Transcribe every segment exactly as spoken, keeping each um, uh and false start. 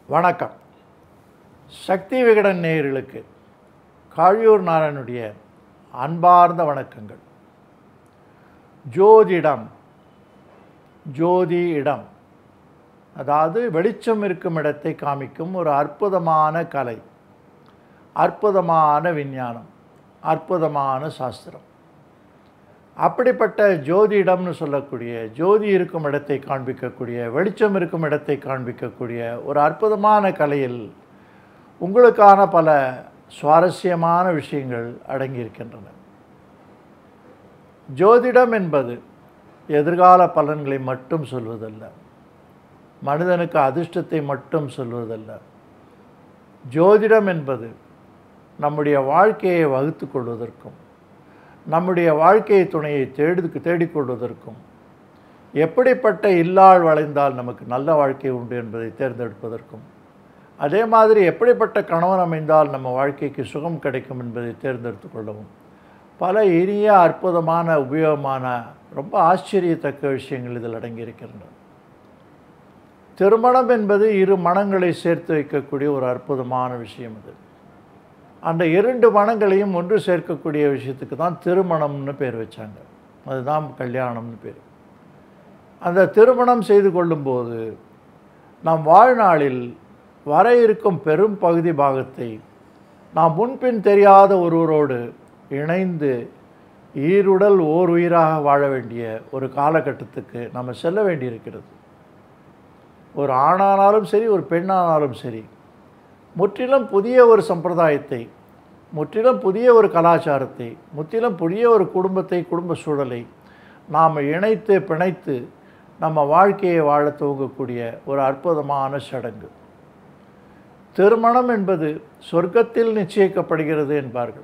வணக்கம். சக்தி விகடன் நேயர்களுக்கு காழியூர் நாராயணனுடைய அன்பார்ந்த வணக்கங்கள். ஜோதிடம், ஜோதி இடம், அதாவது வெளிச்சம் இருக்கும் இடத்தை காமிக்கும் ஒரு அற்புதமான கலை, அற்புதமான விஞ்ஞானம், அற்புதமான சாஸ்திரம். அப்படிப்பட்ட ஜோதிடம்னு சொல்லக்கூடிய, ஜோதி இருக்கும் இடத்தை காண்பிக்கக்கூடிய, வெளிச்சம் இருக்கும் இடத்தை காண்பிக்கக்கூடிய ஒரு அற்புதமான கலையில் உங்களுக்கான பல சுவாரஸ்யமான விஷயங்கள் அடங்கியிருக்கின்றன. ஜோதிடம் என்பது எதிர்கால பலன்களை மட்டும் சொல்வதல்ல, மனிதனுக்கு அதிர்ஷ்டத்தை மட்டும் சொல்வதல்ல. ஜோதிடம் என்பது நம்முடைய வாழ்க்கையை வகுத்து கொள்வதற்கும், நம்முடைய வாழ்க்கை துணையை தேடி தேடிக்கொள்வதற்கும், எப்படிப்பட்ட இல்லாள் வளைந்தால் நமக்கு நல்ல வாழ்க்கை உண்டு என்பதை தேர்ந்தெடுப்பதற்கும், அதே மாதிரி எப்படிப்பட்ட கணவன் அமைந்தால் நம்ம வாழ்க்கைக்கு சுகம் கிடைக்கும் என்பதை தேர்ந்தெடுத்து கொள்ளவும் பல இனிய அற்புதமான உபயோகமான ரொம்ப ஆச்சரியத்தக்க விஷயங்கள் இதில் அடங்கியிருக்கின்றன. திருமணம் என்பது இரு மனங்களை சேர்த்து வைக்கக்கூடிய ஒரு அற்புதமான விஷயம். இது அந்த இரண்டு மனங்களையும் ஒன்று சேர்க்கக்கூடிய விஷயத்துக்கு தான் திருமணம்னு பேர் வச்சாங்க. அதுதான் கல்யாணம்னு பேர். அந்த திருமணம் செய்து கொள்ளும்போது நம் வாழ்நாளில் வர இருக்கும் பெரும் பகுதி பாகத்தை நாம் முன்பின் தெரியாத ஒருவரோடு இணைந்து ஈருடல் ஓர் உயிராக வாழ வேண்டிய ஒரு காலகட்டத்துக்கு நம்ம செல்ல வேண்டியிருக்கிறது. ஒரு ஆணானாலும் சரி, ஒரு பெண்ணானாலும் சரி, முற்றிலும் புதிய ஒரு சம்பிரதாயத்தை, முற்றிலும் புதிய ஒரு கலாச்சாரத்தை, முற்றிலும் புதிய ஒரு குடும்பத்தை, குடும்ப சூழலை நாம் இணைத்து பிணைத்து நம்ம வாழ்க்கையை வாழ துவங்கக்கூடிய ஒரு அற்புதமான சடங்கு. திருமணம் என்பது சொர்க்கத்தில் நிச்சயிக்கப்படுகிறது என்பார்கள்.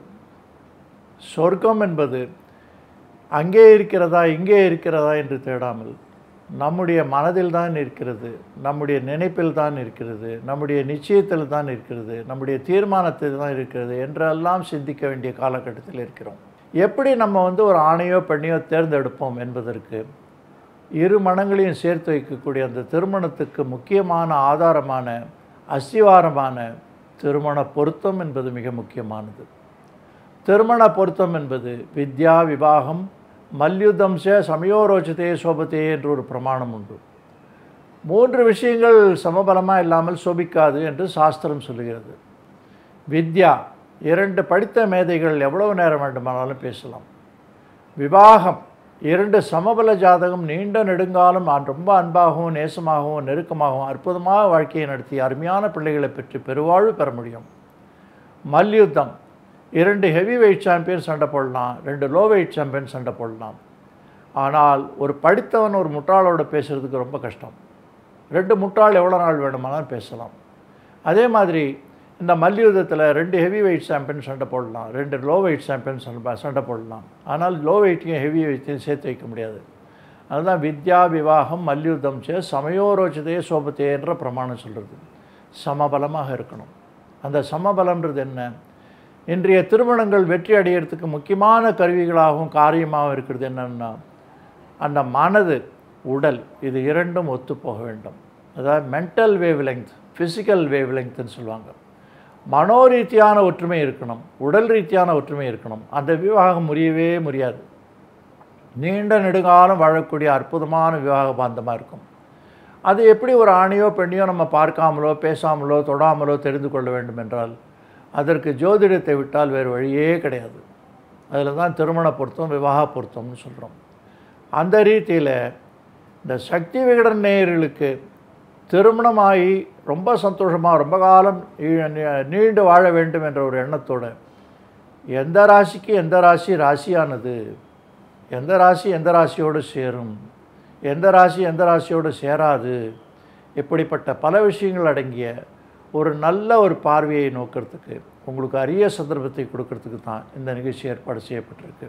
சொர்க்கம் என்பது அங்கே இருக்கிறதா இங்கே இருக்கிறதா என்று தேடாமல் நம்முடைய மனதில் தான் இருக்கிறது, நம்முடைய நினைப்பில் தான் இருக்கிறது, நம்முடைய நிச்சயத்தில் தான் இருக்கிறது, நம்முடைய தீர்மானத்தில் தான் இருக்கிறது என்றெல்லாம் சிந்திக்க வேண்டிய காலகட்டத்தில் இருக்கிறோம். எப்படி நம்ம வந்து ஒரு ஆணையோ பெண்ணையோ தேர்ந்தெடுப்போம் என்பதற்கு இரு மனங்களையும் சேர்த்து வைக்கக்கூடிய அந்த திருமணத்துக்கு முக்கியமான ஆதாரமான அஸ்திவாரமான திருமண பொருத்தம் என்பது மிக முக்கியமானது. திருமண பொருத்தம் என்பது வித்யா விவாகம் மல்யுத்தம்ச சமயோரோச்சதே சோபத்தே என்று ஒரு பிரமாணம் உண்டு. மூன்று விஷயங்கள் சமபலமாக இல்லாமல் சோபிக்காது என்று சாஸ்திரம் சொல்லுகிறது. வித்யா, இரண்டு படித்த மேதைகள் எவ்வளவு நேரம் வேண்டுமானாலும் பேசலாம். விவாகம், இரண்டு சமபல ஜாதகம் நீண்ட நெடுங்காலம் ரொம்ப அன்பாகவும் நேசமாகவும் நெருக்கமாகவும் அற்புதமாக வாழ்க்கையை நடத்தி அருமையான பிள்ளைகளை பெற்று பெருவாழ்வு பெற முடியும். மல்யுத்தம், இரண்டு ஹெவி வெயிட் சாம்பியன் சண்டை போடலாம், ரெண்டு லோ வெயிட் சாம்பியன் சண்டை போடலாம். ஆனால் ஒரு படித்தவன் ஒரு முட்டாளோட பேசுகிறதுக்கு ரொம்ப கஷ்டம். ரெண்டு முட்டாள் எவ்வளோ நாள் வேணுமானாலும் பேசலாம். அதே மாதிரி இந்த மல்யுத்தத்தில் ரெண்டு ஹெவி வெயிட் சாம்பியன் சண்டை போடலாம், ரெண்டு லோ வெயிட் சாம்பியன் சண்டை சண்டை போடலாம். ஆனால் லோ வெயிட்டையும் ஹெவி வெயிட்டையும் சேர்த்து வைக்க முடியாது. அதுதான் வித்யா விவாகம் மல்யுத்தம் சே சமயோரோச்சதே சோபத்தே என்ற பிரமாணம் சொல்கிறது. சமபலமாக இருக்கணும். அந்த சமபலம்ன்றது என்ன? இன்றைய திருமணங்கள் வெற்றி அடையிறதுக்கு முக்கியமான கருவிகளாகவும் காரியமாகவும் இருக்கிறது என்னென்னா, அந்த மனது உடல் இது இரண்டும் ஒத்து போக வேண்டும். அதாவது mental wavelength, physical wave லெங்க்த்துன்னு சொல்லுவாங்க. மனோரீதியான ஒற்றுமை இருக்கணும், உடல் ரீதியான ஒற்றுமை இருக்கணும். அந்த விவாகம் முறியவே முடியாது. நீண்ட நெடுங்காலம் வாழக்கூடிய அற்புதமான விவாக பாந்தமாக இருக்கும். அது எப்படி ஒரு ஆணையோ பெண்ணையோ நம்ம பார்க்காமலோ பேசாமலோ தொடாமலோ தெரிந்து கொள்ள வேண்டும் என்றால் அதற்கு ஜோதிடத்தை விட்டால் வேறு வழியே கிடையாது. அதில் தான் திருமண பொருத்தம் விவாக பொருத்தம்னு சொல்கிறோம். அந்த ரீதியில் இந்த சக்தி விகடன் நேயர்களுக்கு திருமணமாகி ரொம்ப சந்தோஷமாக ரொம்ப காலம் நீண்டு வாழ வேண்டும் என்ற ஒரு எண்ணத்தோடு எந்த ராசிக்கு எந்த ராசி ராசியானது, எந்த ராசி எந்த ராசியோடு சேரும், எந்த ராசி எந்த ராசியோடு சேராது, இப்படிப்பட்ட பல விஷயங்கள் அடங்கிய ஒரு நல்ல ஒரு பார்வையை நோக்கிறதுக்கு உங்களுக்கு அரிய சந்தர்ப்பத்தை கொடுக்கறதுக்கு தான் இந்த நிகழ்ச்சி ஏற்பாடு செய்யப்பட்டிருக்கு.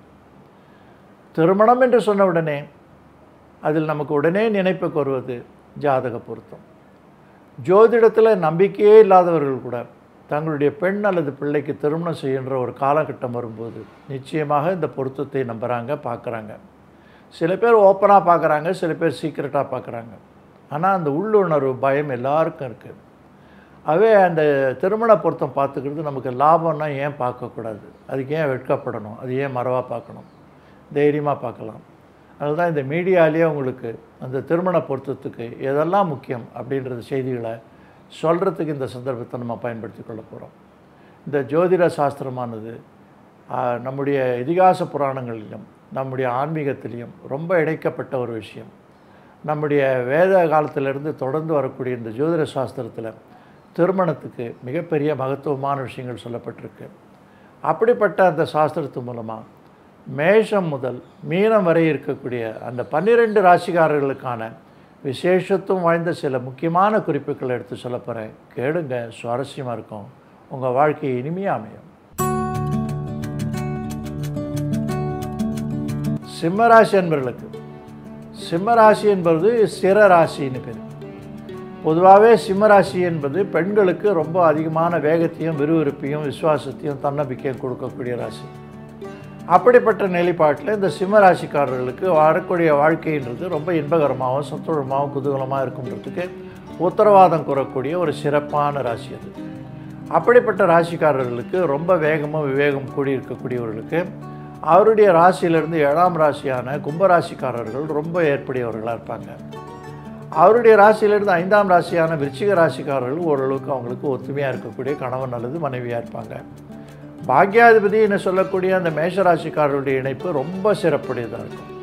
திருமணம் என்று சொன்ன உடனே அதில் நமக்கு உடனே நினைப்புக்கு வருவது ஜாதக பொருத்தம். ஜோதிடத்தில் நம்பிக்கையே இல்லாதவர்கள் கூட தங்களுடைய பெண் அல்லது பிள்ளைக்கு திருமணம் செய்கின்ற ஒரு காலகட்டம் வரும்போது நிச்சயமாக இந்த பொருத்தத்தை நம்புகிறாங்க, பார்க்குறாங்க. சில பேர் ஓப்பனாக பார்க்குறாங்க, சில பேர் சீக்ரெட்டாக பார்க்குறாங்க. ஆனால் அந்த உள்ளுணர்வு பயம் எல்லாருக்கும் இருக்குது. அவே அந்த திருமண பொருத்தம் பார்த்துக்கிறது நமக்கு லாபம்னா ஏன் பார்க்கக்கூடாது? அதுக்கு ஏன் வெட்கப்படணும்? அது ஏன் மறவாக பார்க்கணும்? தைரியமாக பார்க்கலாம். அதனால தான் இந்த மீடியாலேயே உங்களுக்கு அந்த திருமண பொருத்தத்துக்கு எதெல்லாம் முக்கியம் அப்படின்றது செய்திகளை சொல்கிறதுக்கு இந்த சந்தர்ப்பத்தை நம்ம பயன்படுத்தி கொள்ள போகிறோம். இந்த ஜோதிட சாஸ்திரமானது நம்முடைய இதிகாச புராணங்களிலும் நம்முடைய ஆன்மீகத்திலையும் ரொம்ப இணைக்கப்பட்ட ஒரு விஷயம். நம்முடைய வேத காலத்திலிருந்து தொடர்ந்து வரக்கூடிய இந்த ஜோதிட சாஸ்திரத்தில் திருமணத்துக்கு மிகப்பெரிய மகத்துவமான விஷயங்கள் சொல்லப்பட்டிருக்கு. அப்படிப்பட்ட அந்த சாஸ்திரத்து மூலமாக மேஷம் முதல் மீனம் வரை இருக்கக்கூடிய அந்த பன்னிரெண்டு ராசிக்காரர்களுக்கான விசேஷத்துவம் வாய்ந்த சில முக்கியமான குறிப்புகளை எடுத்து சொல்ல போகிறேன். கேளுங்க, சுவாரஸ்யமாக இருக்கும். உங்கள் வாழ்க்கை இனிமையாக அமையும். சிம்மராசி என்பவர்களுக்கு, சிம்மராசி என்பது ஸ்திர ராசின்னு பேர். பொதுவாகவே சிம்மராசி என்பது பெண்களுக்கு ரொம்ப அதிகமான வேகத்தையும் விறுவிறுப்பையும் விசுவாசத்தையும் தன்னம்பிக்கையும் கொடுக்கக்கூடிய ராசி. அப்படிப்பட்ட நிலைப்பாட்டில் இந்த சிம்மராசிக்காரர்களுக்கு வரக்கூடிய வாழ்க்கைன்றது ரொம்ப இன்பகரமாகவும் சந்தோஷமாகவும் குதூகலமாக இருக்குன்றதுக்கு உத்தரவாதம் கூறக்கூடிய ஒரு சிறப்பான ராசி அது. அப்படிப்பட்ட ராசிக்காரர்களுக்கு ரொம்ப வேகமும் விவேகம் கூடி இருக்கக்கூடியவர்களுக்கு அவருடைய ராசியிலிருந்து ஏழாம் ராசியான கும்பராசிக்காரர்கள் ரொம்ப ஏற்புடையவர்களாக இருப்பாங்க. அவருடைய ராசியிலிருந்து ஐந்தாம் ராசியான விருச்சிக ராசிக்காரர்கள் ஓரளவுக்கு அவங்களுக்கு ஒத்துமையாக இருக்கக்கூடிய கணவன் அல்லது மனைவியாக இருப்பாங்க. பாக்யாதிபதி என்ன சொல்லக்கூடிய அந்த மேஷராசிக்காரருடைய இணைப்பு ரொம்ப சிறப்புடையதாக இருக்கும்.